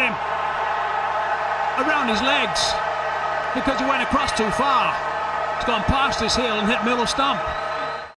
him around his legs because he went across too far. It's gone past his heel and hit middle stump.